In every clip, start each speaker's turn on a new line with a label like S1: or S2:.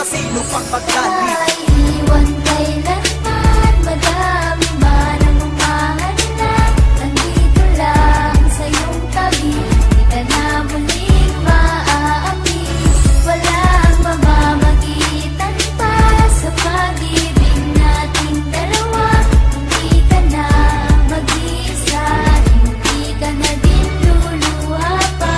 S1: sino pang magalit.
S2: Iwan kailanman, madami man ang umahanap. Nandito lang sa iyong tabi, di ka na muling maaapi. Walang mamamagitan pa sa pag-ibig nating dalawa. Hindi ka na mag-iisa, hindi ka na din luluha pa.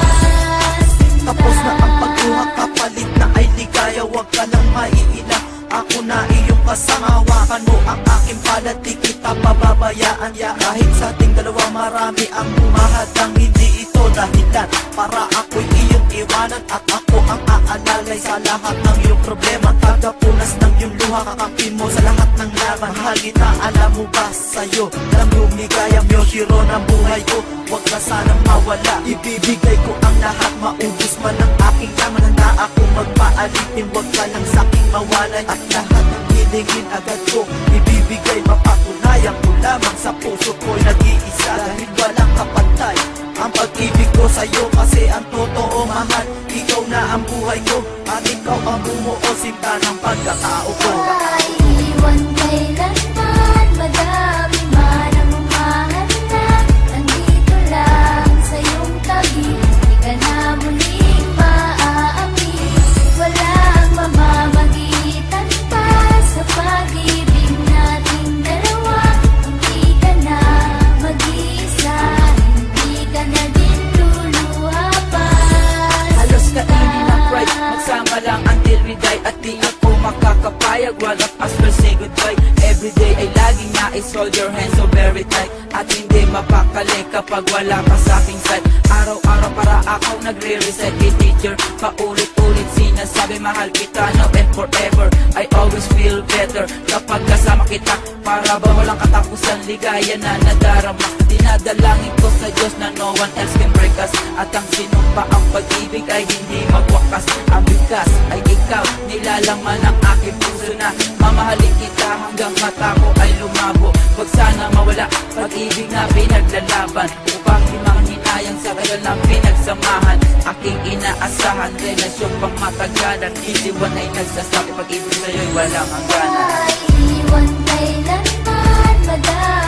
S1: Tapos na ang pagluha, kapalit na ay ligaya. Huwag ka nang maiilang, ako na iyong kasama. Hawakan mo ang aking palad, di kita pababayaan. Kahit sa ating dalawa marami ang humahadang, hindi ito dahilan para ako'y iyong iwanan. At ako ang aalalay sa lahat ng iyong problema. Tagapunas ng iyong luha, kakampi mo sa lahat ng laban. Mahal kita, alam mo ba sa'yo lang lumigaya mo, hero ng buhay ko. Huwag ka sanang mawala, ibibigay ko ang lahat. Maubos man ang aking yaman, handa ako magpaalitin. Huwag ka lang sa'king mawalay, at lahat ng hilingin agad ko ibibigay. Mapatunayan ko lamang sa puso ko'y nag-iisa, dahil walang kapantay ang pag-ibig ko sa'yo. Kasi ang totoo mahal, ikaw na ang buhay ko, at ikaw ang bumuo sinta ng pagkatao ko.
S2: Iwan kailanman, madami man ang umahanap. Nandito lang sa iyong tabi, di ka na muling maaapi. Walang mamamagitan pa sa pag-ibig nating dalawa. Hindi ka na mag-iisa, hindi ka na din luluha pa.
S3: Halos kainin ang pride, magsama lang until we die. At di ako makakapayag, wag up as well say goodbye. Everyday ay laging nais, hold your hands so very tight. At hindi mapakali kapag wala ka sa aking side. Araw-araw para ako nagre-reset kay teacher. Paulit-ulit sinasabi mahal kita now and forever. I always feel better kapag kasama kita. Para ba walang katapusan, ligaya na nadarama. Dinadalangin ko sa Diyos na no one else can break us. At ang sinumpa ang pag-ibig ay hindi magwakas. Ang bigkas ay ikaw, nilalaman ng aking puso na mamahalin kita hanggang mata ko ay lumabo. Huwag sana mawala pag-ibig na pinaglalaban, upang himang-hinayang sa kagal ng pinagsamahan. Aking inaasahan, relasyon pang matagalan. Isiwan ay nagsasabi, pag-ibig sa'yo'y walang hangganan.
S2: Iwan kailanman, madami